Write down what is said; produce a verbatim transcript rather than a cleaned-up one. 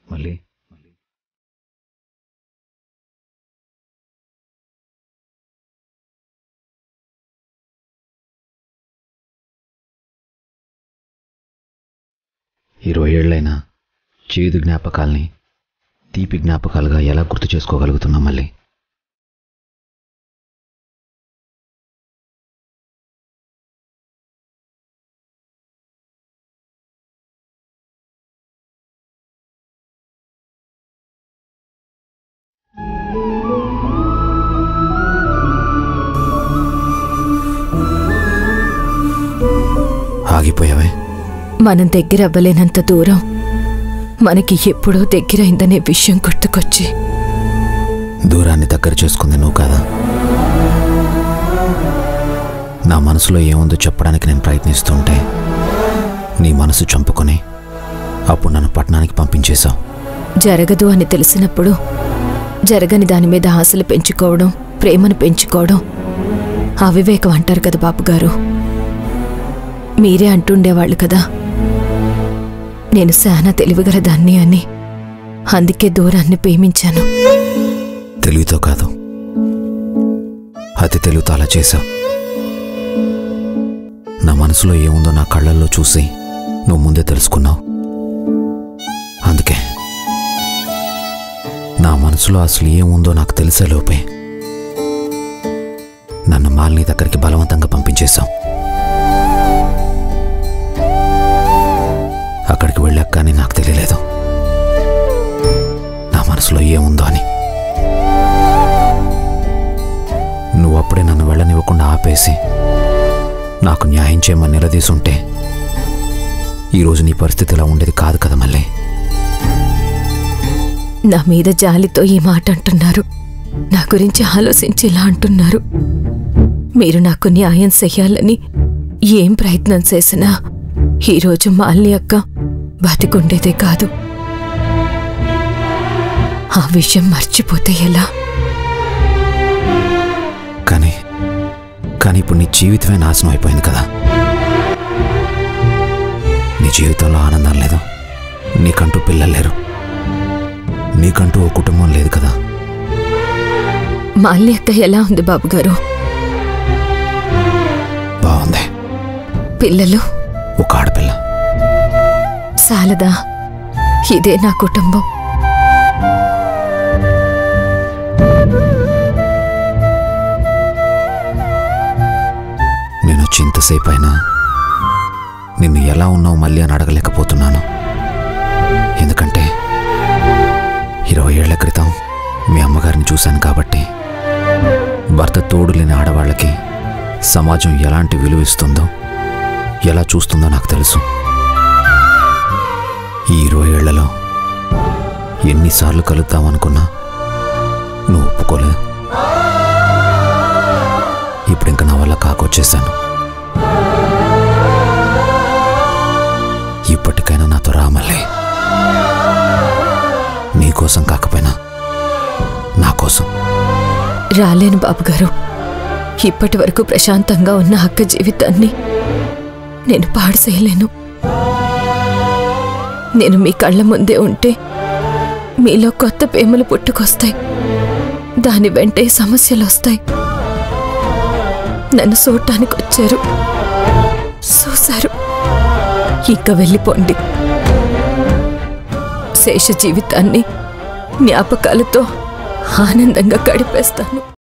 మళ్ళీ ఇరవై ఏళ్ళైనా చేదు జ్ఞాపకాల్ని తీపి జ్ఞాపకాలుగా ఎలా గుర్తు చేసుకోగలుగుతున్నాం మళ్ళీ? ఆగిపోయావే. మనం దగ్గర అవ్వలేనంత దూరం మనకి ఎప్పుడో దగ్గరైందనే విషయం గుర్తుకొచ్చి దూరాన్ని దగ్గర చేసుకుంది నువ్వు కాదా? నా మనసులో ఏముందో చెప్పడానికి నేను ప్రయత్నిస్తుంటే నీ మనసు చంపుకొని అప్పుడు నన్ను పట్టణానికి పంపించేశావు. జరగదు అని తెలిసినప్పుడు జరగని దాని మీద ఆశలు పెంచుకోవడం, ప్రేమను పెంచుకోవడం అవివేకం అంటారు కదా బాబుగారు. మీరే అంటుండేవాళ్ళు కదా నేను శానా తెలివిగలదాన్ని అని. అందుకే దూరాన్ని ప్రేమించాను. తెలివితో కాదు, అతి తెలివితో అలా చేశావు. నా మనసులో ఏముందో నా కళ్ళల్లో చూసి నువ్వు ముందే తెలుసుకున్నావు. అందుకే నా మనసులో అసలు ఏముందో నాకు తెలిసే లోపే నన్ను మాలిని దగ్గరికి బలవంతంగా పంపించేశావు. అక్కడికి వెళ్ళాక కానీ నాకు తెలియలేదు నా మనసులో ఏముందో అని. నువ్వు అప్పుడే నన్ను వెళ్ళనివ్వకుండా ఆపేసి నాకు న్యాయం చేయమని నిలదీసుంటే ఈరోజు నీ పరిస్థితి ఇలా ఉండేది కాదు కదా మళ్ళీ. నా మీద జాలితో ఈ మాట అంటున్నారు, నా గురించి ఆలోచించి ఇలా అంటున్నారు. మీరు నాకు న్యాయం చెయ్యాలని ఏం ప్రయత్నం చేసినా ఈరోజు మాలిని అక్క బతికుండేదే కాదు. ఆ విషయం మర్చిపోతే ఎలా? కానీ కానీ ఇప్పుడు నీ జీవితమే నాశనం అయిపోయింది కదా. నీ జీవితంలో ఆనందం లేదు, నీకంటూ పిల్లలు లేరు, నీకంటూ ఓ కుటుంబం లేదు కదా. మాలిని అక్క ఎలా ఉంది బాబుగారు? బాగుంది. పిల్లలు? ఒక ఆడపిల్ల. సాలదా? ఇదే నా కుటుంబం. నేను చింతసేపు అయినా నిన్ను ఎలా ఉన్నావు మళ్ళీ అని అడగలేకపోతున్నాను. ఎందుకంటే ఇరవై ఏళ్ల క్రితం మీ అమ్మగారిని చూశాను కాబట్టి. భర్త తోడు లేని ఆడవాళ్ళకి సమాజం ఎలాంటి విలువ ఇస్తుందో, ఎలా చూస్తుందో నాకు తెలుసు. ఈ ఇరవై ఏళ్లలో ఎన్నిసార్లు కలుద్దామనుకున్నా నువ్వు ఒప్పుకోలేదు. ఇప్పుడు ఇంకా నా వల్ల కాకొచ్చేశాను. ఇప్పటికైనా నాతో రా మళ్ళీ. నీకోసం కాకపోయినా నా కోసం. రాలేను బాబుగారు. ఇప్పటి వరకు ప్రశాంతంగా ఉన్న అక్క జీవితాన్ని నేను పాడు చేయలేను. నేను మీ కళ్ళ ముందే ఉంటే మీలో కొత్త ప్రేమలు పుట్టుకొస్తాయి, దాని వెంటే సమస్యలు వస్తాయి. నన్ను చూడటానికి వచ్చారు, చూశారు, ఇక వెళ్ళిపోండి. శేష జీవితాన్ని జ్ఞాపకాలతో ఆనందంగా గడిపేస్తాను.